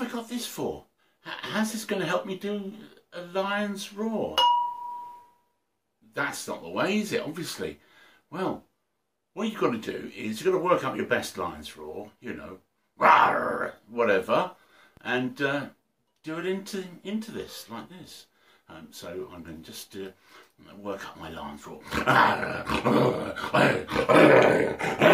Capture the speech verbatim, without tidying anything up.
have I got this for? How's this going to help me do a lion's roar? That's not the way, is it? Obviously. Well, what you've got to do is you've got to work up your best lion's roar, you know, whatever, and uh, do it into into this, like this. Um, so I'm going to just uh, work up my lion's roar.